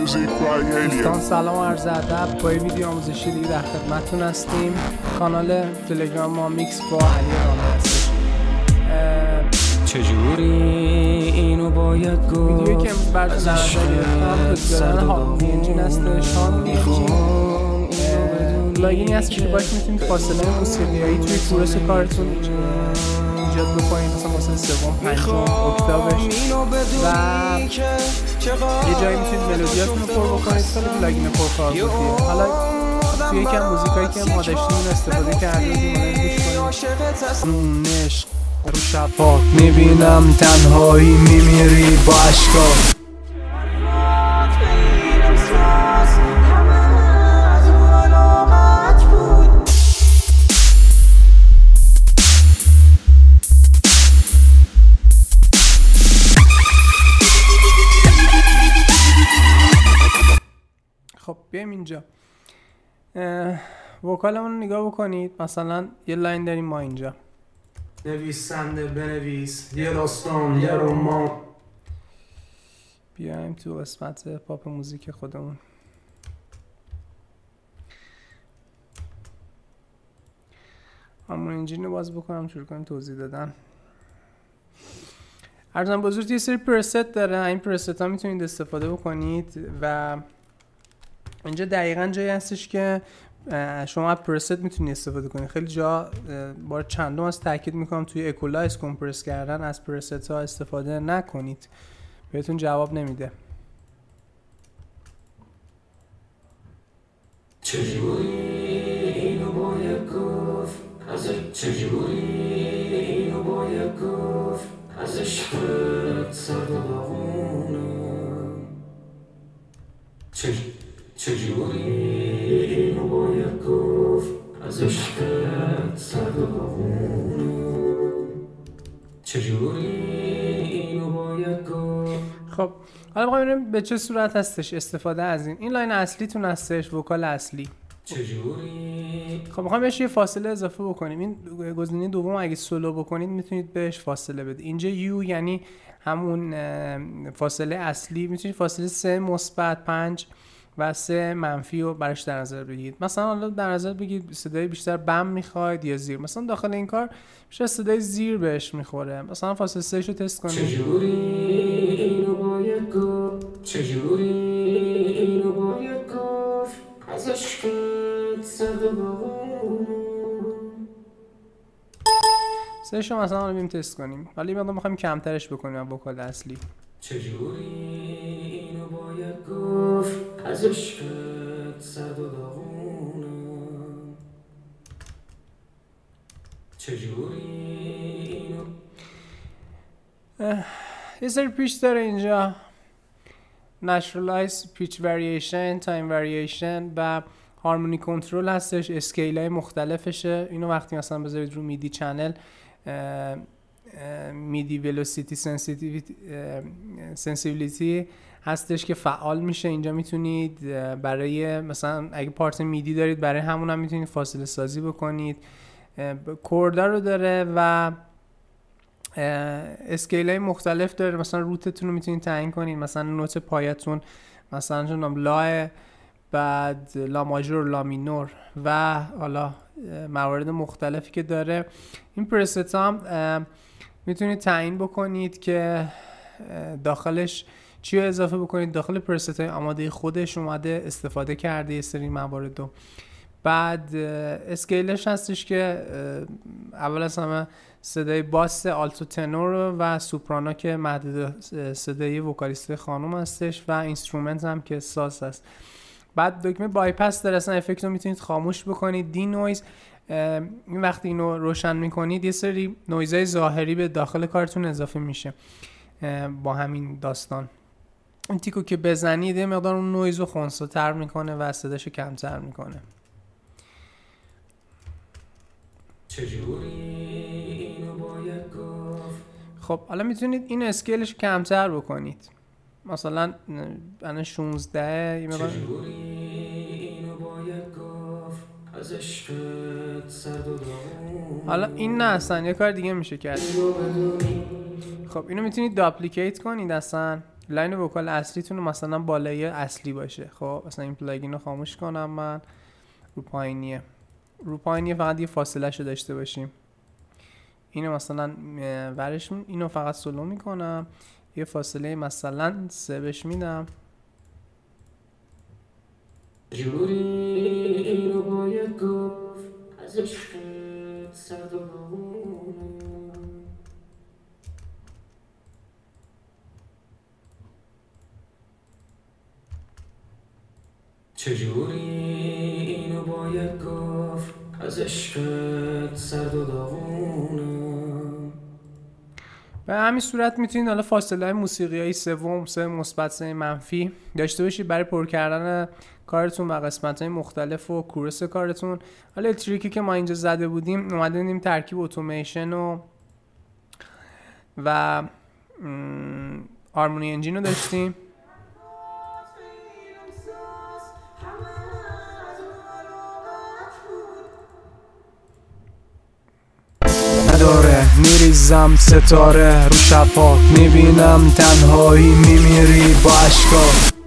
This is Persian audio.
دوستان سلام و عرض ادب. با یه ویدیو آموزشی دیگه در خدمتتون هستیم. کانال تلگرام ما میکس با علی رامه هستش. چجوری اینو باید گفت ویدیویی که امروز براتون در نظر گرفتم پروژه هارمونی انجین هستش. هارمونی انجین پلاگینی هست که باش میتونید فاصله موسیقیایی توی کورس کارتون ایجاد بکنید، مثلا واسه سوم، پنجم، اکتاوش و یه جایی میتونید ملودیاتون رو پر بکنید. خیلی پلاگین پرکاربردیه. حالا توی یکم موزیکایی که ما داشتیم استفاده کردیم گوش کنید. عشق رو شفاف میبینم تنهایی میمیری با اشکا. خب بیایم اینجا وکالمون رو نگاه بکنید. مثلا یه لاین داریم ما اینجا، نویسنده بنویس یه داستان یه رمان. بیایم تو قسمت پاپ موزیک خودمون. همون انجین رو باز بکنم شروع کنیم توضیح دادن. عرضم بزرگ یه سری پرست داره. این پرست ها میتونید استفاده بکنید و اینجا دقیقا جایی هستش که شما پرست میتونید استفاده کنید. خیلی جا بار چندم از تاکید میکنم توی اکولایز کمپرس کردن از پرست ها استفاده نکنید، بهتون جواب نمیده. چجوری اینو باید گفت چجوری اینو باید گفت از عشقت سرد و داغونم. چجوری اینو باید گفت از عشقت سرد و داغونم. چجوری اینو باید گفت. خب حالا می‌خوایم ببینیم به چه صورت هستش استفاده از این لاین اصلیتون هستش، وکال اصلی. چجوری خب می‌خوایم بهش یه فاصله اضافه بکنیم. این گزینه دوم اگه سولو بکنید میتونید بهش فاصله بدید. اینجا یو یعنی همون فاصله اصلی، میتونید فاصله 3 مثبت 5 و 3 منفی رو براش در نظر بگیرید. مثلا حالا در نظر بگیرید صدای بیشتر بم میخواید یا زیر. مثلا داخل این کار بیشتر صدای زیر بهش میخوره. مثلا فاصله 3 رو تست کنید. چجوری اینو باید گفت چجوری اینو باید گفت از عشقت سرد و داغونم. 3 شو مثلا رو بیم تست کنیم. حالا این مقدار میخوایم کمترش بکنیم وکال اصلی. چجوری اینو باید گفت از عشقت سرد و داغونم. چجوری اینو یه سری پیچ داره اینجا، Naturalize Pitch Variation، Time Variation و Harmony Control هستش. اسکیل های مختلفشه. اینو وقتی مثلا بذارید رو میدی چنل، میدی ولوسیتی سنسیتیویتی هستش که فعال میشه. اینجا میتونید برای مثلا اگه پارت میدی دارید برای همون هم میتونید فاصله سازی بکنید. کوردا رو داره و اسکیل های مختلف داره. مثلا روتتون رو میتونید تعیین کنید. مثلا نوت پایتون مثلا چون لا، بعد لا ماژور، لا مینور و حالا موارد مختلفی که داره. این پرست هم میتونید تعیین بکنید که داخلش چی رو اضافه بکنید. داخل پرست های آماده خودش اومده استفاده کرده یه سری موارد رو. بعد اسکیلش هستش که اول از همه صدای باس، آلتو، تنور و سوپرانا که محدود صدای وکالیست خانم هستش و اینسترومنت هم که ساز هست. بعد دکمه بایپاس داره. اصلا افکت رو میتونید خاموش بکنید. دی نویز، این وقتی اینو روشن میکنید یه سری نویزهای ظاهری به داخل کارتون اضافه میشه. با همین داستان این تیکو که بزنید یه مقدار اون نویز رو خنثی‌تر میکنه و صداشو کمتر میکنه. چجوری اینو باید گفت. خب حالا میتونید این اسکیلش کمتر بکنید. مثلا الان 16 یه مقدار. چجوری اینو باید گفت از عشقت سرد و داغونم. حالا این نه، اصلا یه کار دیگه میشه کرد. خب اینو میتونید داپلیکیت کنید اصلا لاین وکال اصلیتون مثلا بالای اصلی باشه. خب مثلا این پلاگین رو خاموش کنم من، رو پایینیه فقط یه فاصله شو داشته باشیم. اینو مثلا ورش اینو فقط سولو میکنم، یه فاصله مثلا 3 بهش میدم. جوری اینو باید گفت از عشقت سرد و چجوری اینو باید گفت از عشقت سرد و داغونم. به همین صورت میتونید حالا فاصله های موسیقیایی سوم، 3 مثبت 3 منفی داشته باشید برای پر کردن کارتون و قسمت های مختلف و کورس کارتون. حالا تریکی که ما اینجا زده بودیم اومدیم ترکیب اتوماسیون و هارمونی انجین رو داشتیم. نداره میریزم ستاره رو شبات، میبینم تنهایی میمیری با اشکات.